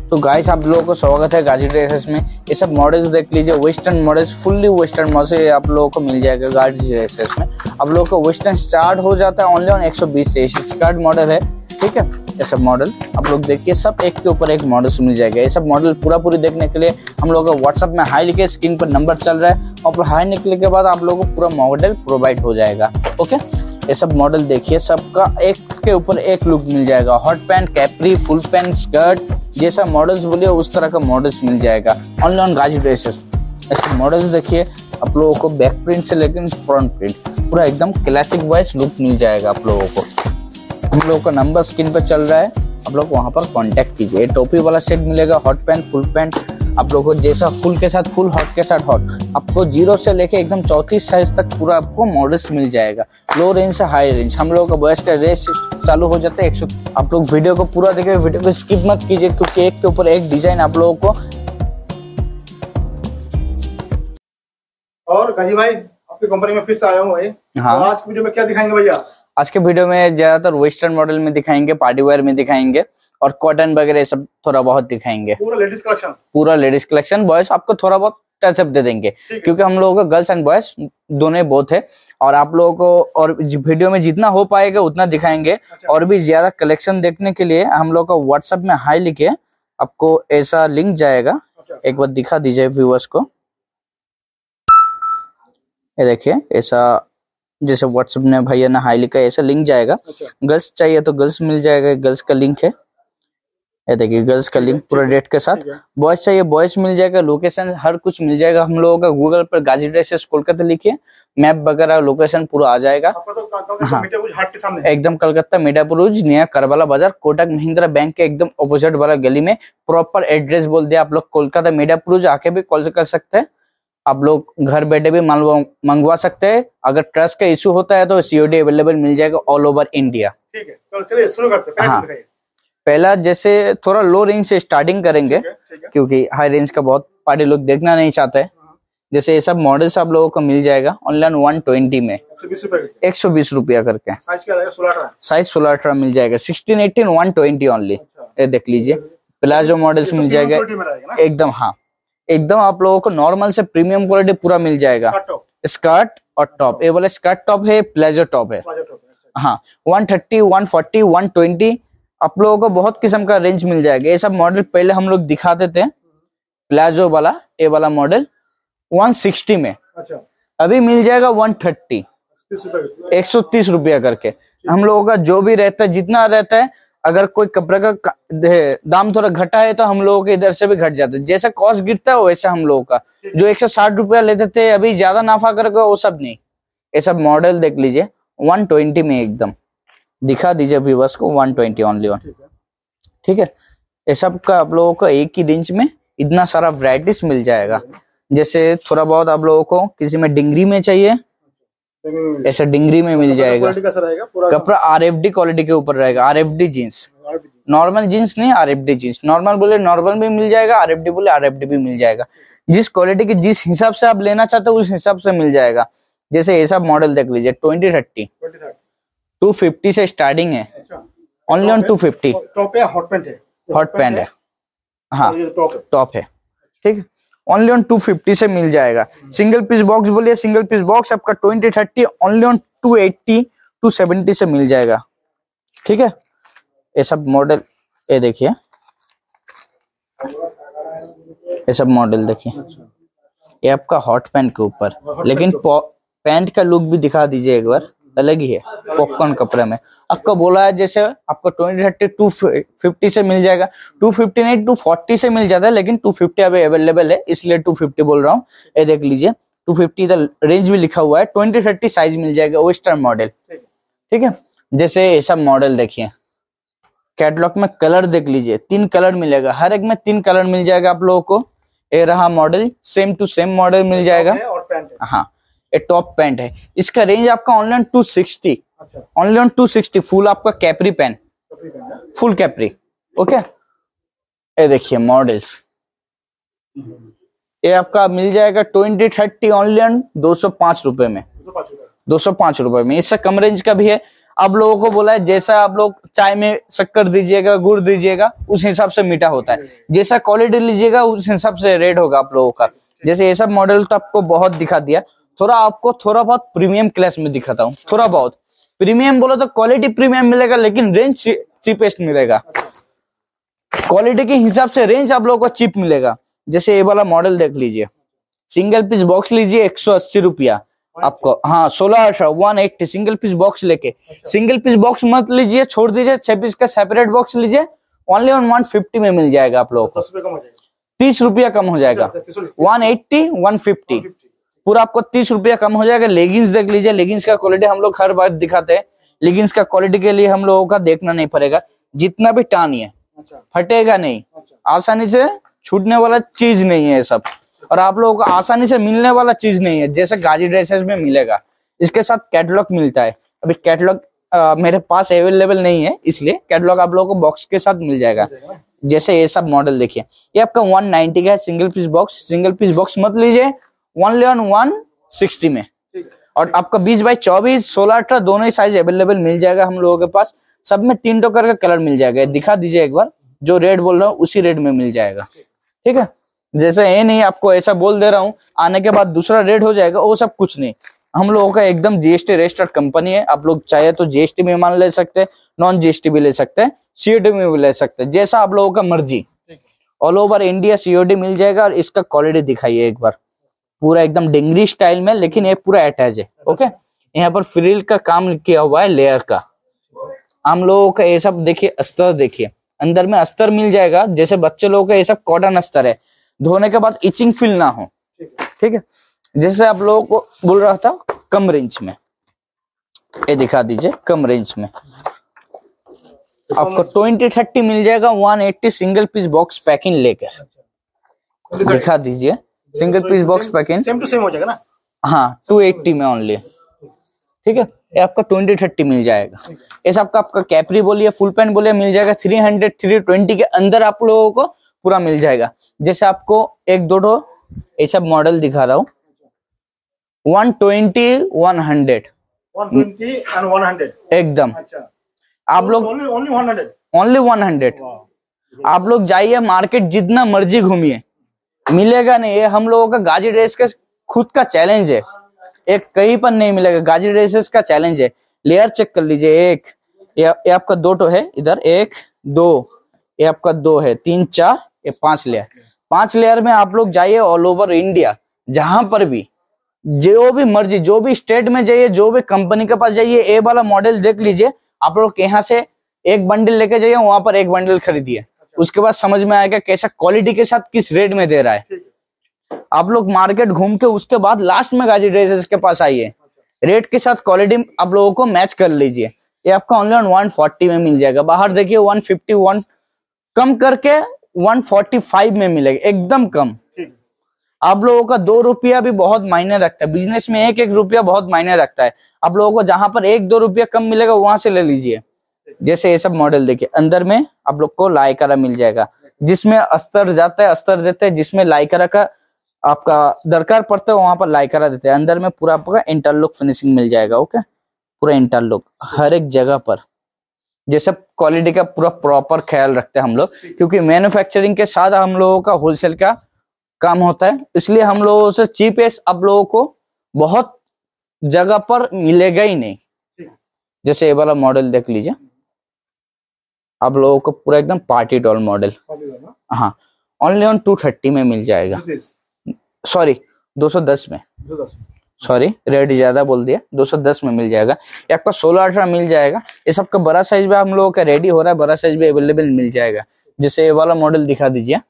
तो गाइस आप लोगों को स्वागत है गाजी ड्रेसेस में। ये सब मॉडल्स देख लीजिए, western models, fully western models आप लोगों को मिल जाएगा गाजी ड्रेसेस में। आप लोगों को वेस्टर्न स्टार्ट हो जाता है ओनली ऑन 120 से। स्कर्ट मॉडल है, ठीक है। ये सब मॉडल आप लोग देखिए, सब एक के ऊपर एक मॉडल्स मिल जाएगा। ये सब मॉडल पूरी देखने के लिए हम लोग को व्हाट्सएप में हाई लिखे, स्क्रीन पर नंबर चल रहा है, और हाई निकलने के बाद आप लोगों को पूरा मॉडल प्रोवाइड हो जाएगा। ओके, ये सब मॉडल देखिए, सबका एक के ऊपर एक लुक मिल जाएगा। Hot pant, capri, full pant, skirt, जैसा मॉडल्स बोलिए उस तरह का मॉडल्स मिल जाएगा ओनली ऑन गाजी ड्रेसेस। ऐसे मॉडल्स देखिए, आप लोगों को बैक प्रिंट से लेकर फ्रंट प्रिंट पूरा एकदम क्लासिक वाइज लुक मिल जाएगा आप लोगों को। हम लोगों का नंबर स्क्रीन पर चल रहा है, आप लोग वहां पर कांटेक्ट कीजिए। टोपी वाला सेट मिलेगा, हॉट पैंट, फुल पैंट, आप लोगों को जैसा फुल के साथ फुल, हॉट के साथ हॉट, आपको 0 से लेके एकदम 34 साइज तक पूरा आपको मॉडल्स मिल जाएगा। लो रेंज से हाई रेंज हम लोगों का बॉयज का रेंज चालू हो जाता है 100। आप लोग वीडियो को पूरा देखिए, वीडियो को स्किप मत कीजिए, क्योंकि एक के ऊपर एक डिजाइन आप लोगों को। और गाजी भाई, आपकी कंपनी में फिर से आया हूँ भाई। हाँ, तो आज की वीडियो में क्या दिखाएंगे भैया? आज के वीडियो में ज्यादातर वेस्टर्न मॉडल में दिखाएंगे, पार्टी वेयर में दिखाएंगे, और कॉटन वगैरह सब थोड़ा बहुत दिखाएंगे। पूरा लेडीज कलेक्शन, पूरा लेडीज कलेक्शन। बॉयज आपको थोड़ा बहुत टचअप दे देंगे, क्योंकि हम लोगों का गर्ल्स एंड बॉयज दोनों बहुत है, और आप लोगों को और वीडियो में जितना हो पाएगा उतना दिखाएंगे। और भी ज्यादा कलेक्शन देखने के लिए हम लोग का व्हाट्सएप में हाई लिखे, आपको ऐसा लिंक जाएगा। एक बार दिखा दीजिए व्यूअर्स को, ये देखिए, ऐसा जैसे व्हाट्सएप ने भैया ने हाई लिखा है, ऐसा लिंक जाएगा। गर्ल्स चाहिए तो गर्ल्स मिल जाएगा, गर्ल्स का लिंक है, ये देखिए गर्ल्स का लिंक पूरा डेट के साथ। बॉयज चाहिए बॉयज मिल जाएगा, लोकेशन हर कुछ मिल जाएगा। हम लोगों का गूगल पर गाजी ड्रेसेस कोलकाता लिखिए, मैप वगैरह लोकेशन पूरा आ जाएगा। हाँ, एकदम कलकत्ता मीठापुरुज नियर करबला बाजार, कोटक महिंद्रा बैंक के एकदम ऑपोजिट वाला गली में। प्रॉपर एड्रेस बोल दिया आप लोग, कोलकाता मीठापुरुज आके भी कॉल कर सकते हैं। आप लोग घर बैठे भी माल मंगवा सकते हैं। अगर ट्रस्ट का इशू होता है तो सीओडी अवेलेबल मिल जाएगा ऑल ओवर इंडिया। ठीक है, तो चलिए शुरू करते हैं। हाँ, पहला जैसे थोड़ा लो रेंज से स्टार्टिंग करेंगे, क्योंकि हाई रेंज का बहुत पार्टी लोग देखना नहीं चाहते हैं। जैसे ये सब मॉडल्स आप लोगों को मिल जाएगा ऑनलाइन 120 में, 120 रुपया करके। साइज क्या रहेगा? 16-18 साइज 16-18 मिल जाएगा, 16, 18, 120 ओनली। ये देख लीजिए, प्लाजो मॉडल्स मिल जाएगा एकदम। हाँ, एकदम आप लोगों को नॉर्मल से प्रीमियम क्वालिटी पूरा मिल जाएगा। स्कर्ट और टॉप, ये वाला स्कर्ट टॉप है, प्लेजो टॉप है। हाँ, 130, 140, 120 आप लोगों को बहुत किस्म का रेंज मिल जाएगा। ये सब मॉडल पहले हम लोग दिखाते थे, प्लाजो वाला, ये वाला मॉडल 160 में। अभी मिल जाएगा 130, 130 रुपया करके। हम लोगों का जो भी रहता है, जितना रहता है, अगर कोई कपड़े का दाम थोड़ा घटा है तो हम लोगों के इधर से भी घट जाता है। जैसा कॉस्ट गिरता है वैसा हम लोगों का, जो 160 रुपया लेते थे अभी ज्यादा नाफा करके वो सब नहीं। ये सब मॉडल देख लीजिए 120 में, एकदम दिखा दीजिए व्यूअर्स को, 120 ओनली वन। ठीक है, ये सब का आप लोगों को एक ही रेंज में इतना सारा वैरायटीज मिल जाएगा। जैसे थोड़ा बहुत आप लोगों को किसी में डिंगरी में चाहिए, ऐसा डिंगरी में मिल जाएगा। कपड़ा RFD क्वालिटी के ऊपर रहेगा, RFD जीन्स, नॉर्मल जीन्स नहीं, RFD जीन्स। नॉर्मल बोले नॉर्मल भी मिल जाएगा, RFD बोले RFD भी मिल जाएगा। जिस क्वालिटी की, जिस हिसाब से आप लेना चाहते हो उस हिसाब से मिल जाएगा। जैसे ऐसा मॉडल देख लीजिए, 2030 250 से स्टार्टिंग है, ओनली ऑन 250। टॉप है, हॉट पैंट है, हॉट पैंट है, हाँ टॉप है, ठीक है। ओनली ऑन 250 से मिल जाएगा। सिंगल पीस बॉक्स बोलिए, सिंगल पीस बॉक्स आपका 2030 ओनली ऑन 280, 270 से मिल जाएगा। ठीक है, ये सब मॉडल, ये देखिए, ये सब मॉडल देखिए, ये आपका हॉट पैंट के ऊपर, लेकिन पैंट का लुक भी दिखा दीजिए एक बार, अलग ही है पॉपकॉर्न कपड़े में। आपको बोला है जैसे आपको 2030 250 से मिल जाएगा, 250 नहीं 240 से मिल जाता है, लेकिन 250 अभी अवेलेबल है, इसलिए 250 बोल रहा हूँ। ये देख लीजिए 250 का रेंज भी लिखा हुआ है, 2030 साइज मिल जाएगा, वेस्टर्न मॉडल। ठीक है, जैसे ऐसा मॉडल देखिए, कैटलॉग में कलर देख लीजिए, 3 कलर मिलेगा, हर एक में 3 कलर मिल जाएगा आप लोगों को। ये रहा model, same to same model मिल जाएगा। हाँ, ये टॉप पैंट है, इसका रेंज आपका ऑनलाइन 260, ओनली ऑन 260। फुल आपका capri pant, full capri. Okay, ये देखिए मॉडल्स, ये आपका मिल जाएगा 2030 ओनली ऑन 205 रुपए में, 205 रुपए में। इससे कम रेंज का भी है, आप लोगों को बोला है जैसा आप लोग चाय में शक्कर दीजिएगा, गुड़ दीजिएगा, उस हिसाब से मीठा होता है। जैसा क्वालिटी लीजिएगा उस हिसाब से रेट होगा आप लोगों का। जैसे ये सब मॉडल तो आपको बहुत दिखा दिया, थोड़ा आपको थोड़ा बहुत प्रीमियम क्लास में दिखाता हूँ। थोड़ा बहुत प्रीमियम बोलो तो क्वालिटी प्रीमियम मिलेगा, लेकिन रेंज चीपेस्ट मिलेगा। क्वालिटी के हिसाब से रेंज आप लोगों को चीप मिलेगा। जैसे ये वाला मॉडल देख लीजिए, सिंगल पीस बॉक्स लीजिए 180 रुपया आपको। हाँ 16 180 सिंगल पीस बॉक्स लेके। सिंगल पीस बॉक्स मत लीजिए, छोड़ दीजिए, 6 पीस का सेपरेट बॉक्स लीजिए, ओनली ऑन 150 में मिल जाएगा आप लोगों को। 30 रुपया कम हो जाएगा, 180 150 पूरा आपको 30 रुपया कम हो जाएगा। लेगिंग्स देख लीजिए, लेगिंग्स का क्वालिटी हम लोग हर बार दिखाते हैं। लेगिंग्स का क्वालिटी के लिए हम लोगों का देखना नहीं पड़ेगा, जितना भी टानी है फटेगा नहीं, आसानी से छूटने वाला चीज नहीं है सब, और आप लोगों को आसानी से मिलने वाला चीज नहीं है जैसे गाजी ड्रेसेस में मिलेगा। इसके साथ कैटलॉग मिलता है। अभी कैटलॉग मेरे पास अवेलेबल नहीं है, इसलिए कैटलॉग आप लोगों को बॉक्स के साथ मिल जाएगा। जैसे ये सब मॉडल देखिए, ये आपका 190 का है single piece box. Single piece box मत लीजिए, ओनली ऑन 160 में। और आपका 20x24 16-18 दोनों ही साइज अवेलेबल मिल जाएगा हम लोगों के पास। सब में 3 टोकर का कलर मिल जाएगा। दिखा दीजिए एक बार, जो रेट बोल रहा हूँ उसी रेट में मिल जाएगा, ठीक है। जैसे ये नहीं आपको ऐसा बोल दे रहा हूँ आने के बाद दूसरा रेट हो जाएगा, वो सब कुछ नहीं। हम लोगों का एकदम जीएसटी रजिस्टर्ड कंपनी है। आप लोग चाहे तो जीएसटी में मान ले सकते हैं, नॉन जीएसटी भी ले सकते हैं, सीओडी में भी ले सकते हैं, जैसा आप लोगों का मर्जी। ऑल ओवर इंडिया सीओडी मिल जाएगा। और इसका क्वालिटी दिखाइए एक बार, पूरा एकदम डेंगरी स्टाइल में, लेकिन ये पूरा अटैच है। ओके, यहाँ पर फ्रिल का काम किया हुआ है, लेयर का। हम लोगों का ये सब देखिए, अस्तर देखिए, अंदर में अस्तर मिल जाएगा। जैसे बच्चे लोगों का ये सब कॉटन अस्तर है, धोने के बाद इचिंग फील ना हो, ठीक है। जैसे आप लोगों को बोल रहा था कम रेंज में, ये दिखा दीजिए कम रेंज में आपको 20-30 मिल जाएगा 180 सिंगल पीस बॉक्स पैकिंग लेकर। दिखा दीजिए single piece box packing, same to same हो जाएगा ना। हाँ 280 में ओनली, ठीक है। ये आपका 20-30 मिल जाएगा। ऐसा आपका कैपरी बोलिए, फुल पैंट बोलिए, मिल जाएगा 300-320 के अंदर आप लोगों को पूरा मिल जाएगा। जैसे आपको एक दो ये सब मॉडल दिखा रहा हूँ, 120 100 120 and 100 एकदम। अच्छा, आप लोग ओनली 100 ओनली 100 आप लोग जाइए मार्केट, जितना मर्जी घूमिए, मिलेगा नहीं। ये हम लोगों का गाजी ड्रेस का खुद का चैलेंज है, एक कहीं पर नहीं मिलेगा। गाजी ड्रेसेस का चैलेंज है। लेयर चेक कर लीजिए, एक ये आपका 2 है इधर, 1 2, ये आपका 2 है, 3 4, ये 5 लेयर। 5 लेयर में आप लोग जाइए ऑल ओवर इंडिया, जहां पर भी जो भी मर्जी, जो भी स्टेट में जाइए, जो भी कंपनी के पास जाइए, ये वाला मॉडल देख लीजिए। आप लोग यहाँ से एक बंडल लेके जाइए, वहां पर एक बंडल खरीदिए, उसके बाद समझ में आएगा कैसा क्वालिटी के साथ किस रेट में दे रहा है। आप लोग मार्केट घूम के उसके बाद लास्ट में गाजी ड्रेसेस के पास आइए, रेट के साथ क्वालिटी आप लोगों को मैच कर लीजिए। ये आपका ओनली 140 में मिल जाएगा। बाहर देखिए 151 कम करके 145 में मिलेगा, एकदम कम। आप लोगों का 2 रुपया भी बहुत मायने रखता है बिजनेस में, 1-1 रुपया बहुत मायने रखता है। आप लोगों को जहां पर 1-2 रुपया कम मिलेगा वहां से ले लीजिए। जैसे ये सब मॉडल देखिए, अंदर में आप लोग को लाइकरा मिल जाएगा, जिसमें अस्तर जाता है अस्तर देते हैं, जिसमें लाइकरा का आपका दरकार पड़ता है वहां पर लाइकरा देते हैं। अंदर में पूरा आपका इंटरलॉक फिनिशिंग मिल जाएगा। ओके, पूरा इंटरलॉक हर एक जगह पर। जैसे क्वालिटी का पूरा प्रॉपर ख्याल रखते हैं हम लोग, क्योंकि मैन्युफैक्चरिंग के साथ हम लोगों का होलसेल का काम होता है, इसलिए हम लोगों से चीपेस्ट आप लोगों को बहुत जगह पर मिलेगा ही नहीं। जैसे ये वाला मॉडल देख लीजिए, आप लोगों को पूरा एकदम पार्टी डॉल मॉडल, हाँ ओनली ऑन 230 में मिल जाएगा। सॉरी 210 में, सॉरी रेट ज्यादा बोल दिया, 210 में मिल जाएगा। ये आपका 16-18 मिल जाएगा। ये सबका बड़ा साइज भी हम लोगों का रेडी हो रहा है, बड़ा साइज भी अवेलेबल मिल जाएगा। जैसे ये वाला मॉडल दिखा दीजिए,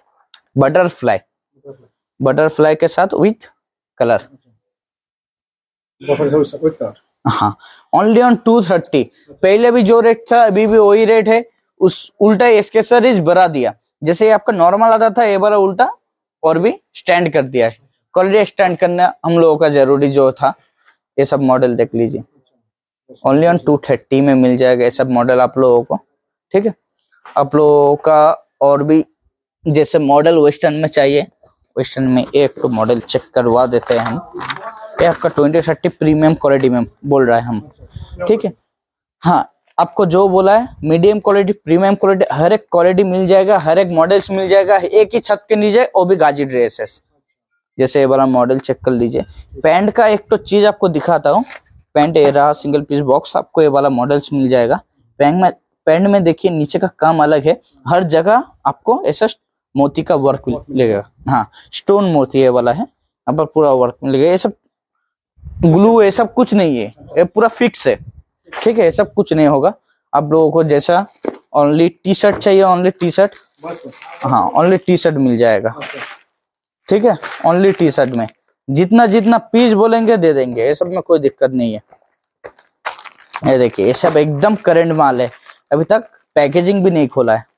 बटरफ्लाई के साथ विथ कलर, हाँ ओनली ऑन 230। पहले भी जो रेट था अभी भी वही रेट है, उस उल्टा एक्सेसरीज बढ़ा दिया। जैसे आपका नॉर्मल आता था, ये वाला उल्टा और भी स्टैंड कर दिया है। क्वालिटी स्टैंड करना हम लोगों का जरूरी जो था। ये सब मॉडल देख लीजिए, ओनली ऑन 230 में मिल जाएगा ये सब मॉडल आप लोगों को, ठीक है। आप लोगों का और भी जैसे मॉडल वेस्टर्न में चाहिए, वेस्टर्न में एक तो मॉडल चेक करवा देते हैं हम। ये आपका 2030 प्रीमियम क्वालिटी में बोल रहा है हम, ठीक है। हाँ, आपको जो बोला है मीडियम क्वालिटी, प्रीमियम क्वालिटी, हर एक क्वालिटी मिल जाएगा, हर एक मॉडल्स मिल जाएगा एक ही छत के नीचे, वो भी गाजी ड्रेसेस। जैसे ये वाला मॉडल चेक कर लीजिए। पैंट का एक तो चीज आपको दिखाता हूँ। पैंट ये रहा सिंगल पीस बॉक्स, आपको ये वाला मॉडल्स मिल जाएगा। पैंट में देखिए नीचे का काम अलग है, हर जगह आपको ऐसा मोती का वर्क मिलेगा। हाँ, स्टोन मोती ये वाला है, यहाँ पर पूरा वर्क मिलेगा। ये सब ग्लू ये सब कुछ नहीं है, ये पूरा फिक्स है। ठीक है, ये सब कुछ नहीं होगा। आप लोगों को जैसा ओनली टी शर्ट चाहिए, ओनली टी शर्ट, हाँ ओनली टी शर्ट मिल जाएगा। ठीक है, ओनली टी शर्ट में जितना जितना पीस बोलेंगे दे देंगे, ये सब में कोई दिक्कत नहीं है। ये देखिए, ये सब एकदम करंट माल है, अभी तक पैकेजिंग भी नहीं खोला है।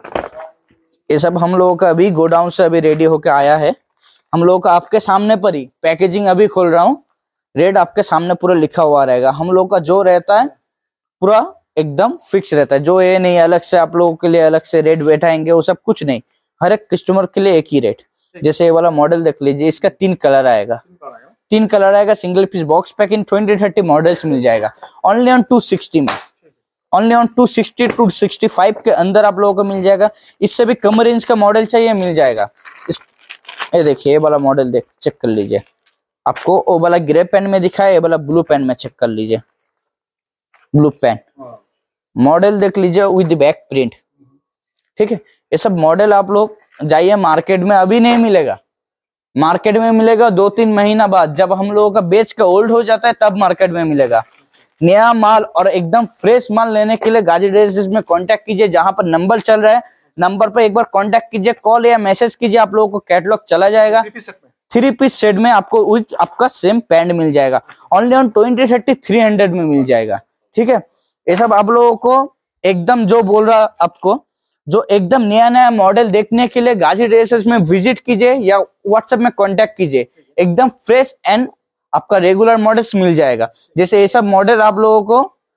ये सब हम लोगों का अभी गोडाउन से अभी रेडी होके आया है। हम लोगों का आपके सामने पर ही पैकेजिंग अभी खोल रहा हूँ, रेट आपके सामने पूरा लिखा हुआ रहेगा। हम लोग का जो रहता है पूरा एकदम फिक्स रहता है, जो ये नहीं अलग से आप लोगों के लिए अलग से रेट बैठाएंगे, वो सब कुछ नहीं। हर एक कस्टमर के लिए एक ही रेट। जैसे ये वाला मॉडल देख लीजिए, इसका 3 कलर आएगा, 3 कलर आएगा। Single piece box packing 20-30 models मिल जाएगा ओनली ऑन 260 में, ओनली ऑन 260 to 65 के अंदर आप लोगों को मिल जाएगा। इससे भी कम रेंज का मॉडल चाहिए मिल जाएगा। ये देखिए, ये वाला मॉडल चेक कर लीजिए। आपको वो वाला ग्रे पेन में दिखा है, ये वाला ब्लू पेन में चेक कर लीजिए। ब्लू पेन मॉडल देख लीजिए विद बैक प्रिंट। ठीक है, ये सब मॉडल आप लोग जाइए मार्केट में, अभी नहीं मिलेगा। मार्केट में मिलेगा 2-3 महीना बाद, जब हम लोगों का बेच का ओल्ड हो जाता है तब मार्केट में मिलेगा। नया माल और एकदम फ्रेश माल लेने के लिए गाजी ड्रेसेस में कांटेक्ट कीजिए। जहां पर नंबर चल रहा है, नंबर पर एक बार कांटेक्ट कीजिए, कॉल या मैसेज कीजिए, आप लोगों को कैटलॉग चला जाएगा। 3 पीस सेट में आपको विद आपका सेम पैंट मिल जाएगा, ओनली ऑन 20-30 300 में मिल जाएगा। ठीक है, ये सब आप लोगों को एकदम जो बोल रहा आपको, जो एकदम नया नया मॉडल देखने के लिए गाजी ड्रेसेस में विजिट कीजिए या व्हाट्सएप में कांटेक्ट कीजिए। एकदम फ्रेश एंड आपका रेगुलर मॉडल्स मिल जाएगा। जैसे ये सब मॉडल आप लोगों को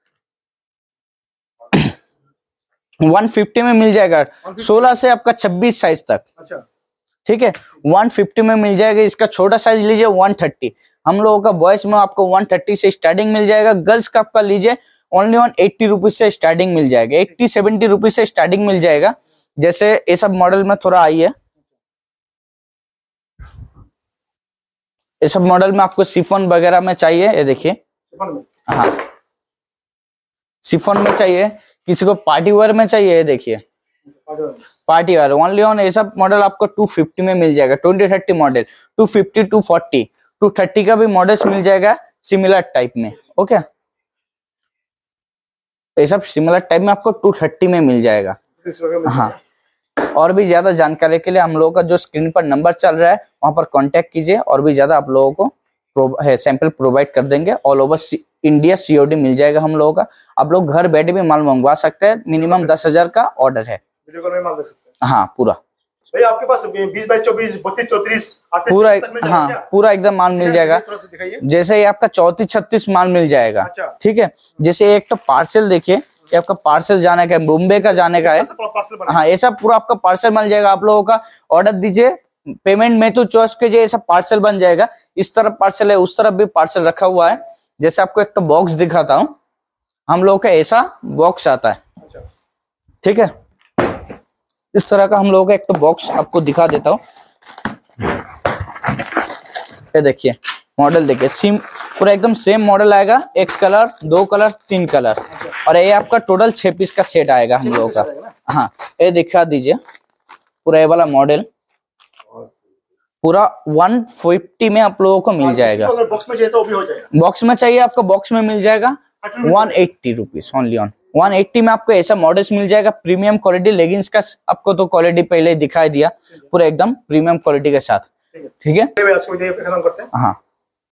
150 में मिल जाएगा, 16 से आपका 26 साइज तक। अच्छा, ठीक है, 150 में मिल जाएगा। इसका छोटा साइज लीजिए 130। हम लोगों का बॉयज में आपको 130 से स्टार्टिंग मिल जाएगा। गर्ल्स का आपका लीजिए ओनली 180 रुपीज से स्टार्टिंग मिल जाएगा, 80-70 रुपीज से स्टार्टिंग मिल जाएगा। जैसे ये सब मॉडल में थोड़ा आई है, ये सब मॉडल में आपको शिफॉन वगैरह में चाहिए, ये देखिए। हाँ, शिफॉन में चाहिए, किसी को पार्टी वेयर में चाहिए, ये देखिए पार्टी वेयर ओनली ऑन। ये सब मॉडल आपको 250 में मिल जाएगा। 20-30 मॉडल 250, 240, 230 का भी मॉडल्स मिल जाएगा सिमिलर टाइप में। ओके, ये सब सिमिलर टाइप में आपको 230 में मिल जाएगा। हाँ, और भी ज्यादा जानकारी के लिए हम लोगों का जो स्क्रीन पर नंबर चल रहा है वहां पर कांटेक्ट कीजिए, और भी ज्यादा आप लोगों को सैंपल प्रोवाइड कर देंगे। ऑल ओवर इंडिया COD मिल जाएगा हम लोगों का। आप लोग घर बैठे भी माल मंगवा सकते हैं, मिनिमम 10,000 का ऑर्डर है। वीडियो कॉल में माल देख सकते हैं। हाँ, पूरा भैया आपके पास 20 बाई 24, 32, 34, 38 पूरा, तक मिल जाएगा हाँ क्या? पूरा एकदम माल मिल जाएगा। जैसे ये आपका 34-36 माल मिल जाएगा। अच्छा। ठीक है, जैसे एक तो पार्सल देखिए, ये आपका पार्सल जाने का है, मुंबई का जाने का है। हाँ, ये सब पूरा आपका पार्सल मिल जाएगा। आप लोगों का ऑर्डर दीजिए, पेमेंट में तो चॉइस कीजिए, ये सब पार्सल बन जाएगा। इस तरफ पार्सल है, उस तरफ भी पार्सल रखा हुआ है। जैसे आपको एक तो बॉक्स दिखाता हूँ, हम लोगों का ऐसा बॉक्स आता है। ठीक है, इस तरह का हम लोगों का एक तो बॉक्स आपको दिखा देता हूँ। ये देखिए मॉडल, देखिए पूरा एकदम सेम मॉडल आएगा। 1 कलर, 2 कलर, 3 कलर, और ये आपका टोटल 6 पीस का सेट आएगा हम लोगों का। हाँ, ये दिखा दीजिए पूरा ये वाला मॉडल पूरा 150 में आप लोगों को मिल जाएगा। अगर बॉक्स में चाहिए तो भी हो जाएगा। बॉक्स में चाहिए आपको, बॉक्स में मिल जाएगा 180 रुपीज ओनली ऑन। 180 में आपको ऐसा मॉडल्स मिल जाएगा। प्रीमियम क्वालिटी लेगिंग्स का आपको तो क्वालिटी पहले दिखाई दिया, पूरा एकदम प्रीमियम क्वालिटी के साथ। ठीक है, आज को वीडियो खत्म करते हैं। हाँ।